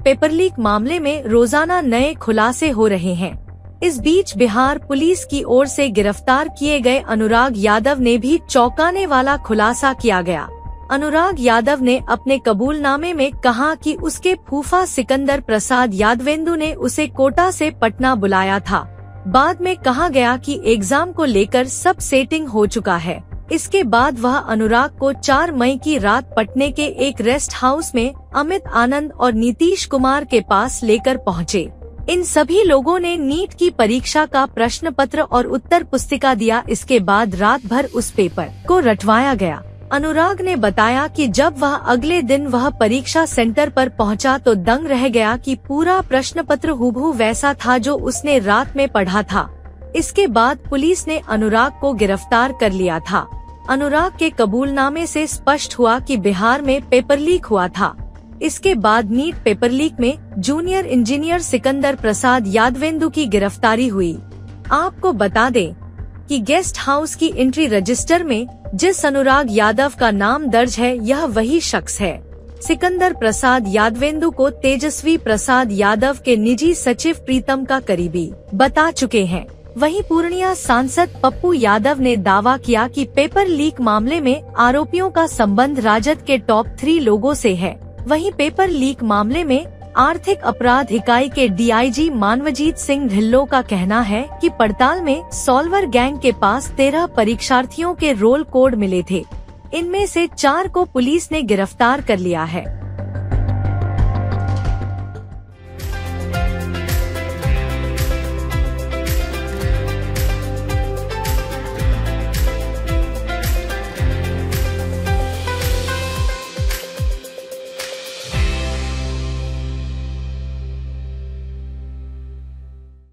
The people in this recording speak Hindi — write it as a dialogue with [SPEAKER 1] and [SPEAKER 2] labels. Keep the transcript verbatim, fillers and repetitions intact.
[SPEAKER 1] पेपर लीक मामले में रोजाना नए खुलासे हो रहे हैं। इस बीच बिहार पुलिस की ओर से गिरफ्तार किए गए अनुराग यादव ने भी चौंकाने वाला खुलासा किया गया। अनुराग यादव ने अपने कबूलनामे में कहा कि उसके फूफा सिकंदर प्रसाद यादवेंदु ने उसे कोटा से पटना बुलाया था। बाद में कहा गया कि एग्जाम को लेकर सब सेटिंग हो चुका है। इसके बाद वह अनुराग को चार मई की रात पटने के एक रेस्ट हाउस में अमित आनंद और नीतीश कुमार के पास लेकर पहुंचे। इन सभी लोगों ने नीट की परीक्षा का प्रश्न पत्र और उत्तर पुस्तिका दिया। इसके बाद रात भर उस पेपर को रटवाया गया। अनुराग ने बताया कि जब वह अगले दिन वह परीक्षा सेंटर पर पहुंचा तो दंग रह गया कि पूरा प्रश्न पत्र हूबहू वैसा था जो उसने रात में पढ़ा था। इसके बाद पुलिस ने अनुराग को गिरफ्तार कर लिया था। अनुराग के कबूलनामे से स्पष्ट हुआ कि बिहार में पेपर लीक हुआ था। इसके बाद नीट पेपर लीक में जूनियर इंजीनियर सिकंदर प्रसाद यादवेंदु की गिरफ्तारी हुई। आपको बता दें कि गेस्ट हाउस की एंट्री रजिस्टर में जिस अनुराग यादव का नाम दर्ज है यह वही शख्स है। सिकंदर प्रसाद यादवेंदु को तेजस्वी प्रसाद यादव के निजी सचिव प्रीतम का करीबी बता चुके हैं। वहीं पूर्णिया सांसद पप्पू यादव ने दावा किया कि पेपर लीक मामले में आरोपियों का संबंध राजद के टॉप थ्री लोगों से है। वहीं पेपर लीक मामले में आर्थिक अपराध इकाई के डीआईजी मानवजीत सिंह ढिल्लों का कहना है कि पड़ताल में सॉल्वर गैंग के पास तेरह परीक्षार्थियों के रोल कोड मिले थे। इनमें से चार को पुलिस ने गिरफ्तार कर लिया है।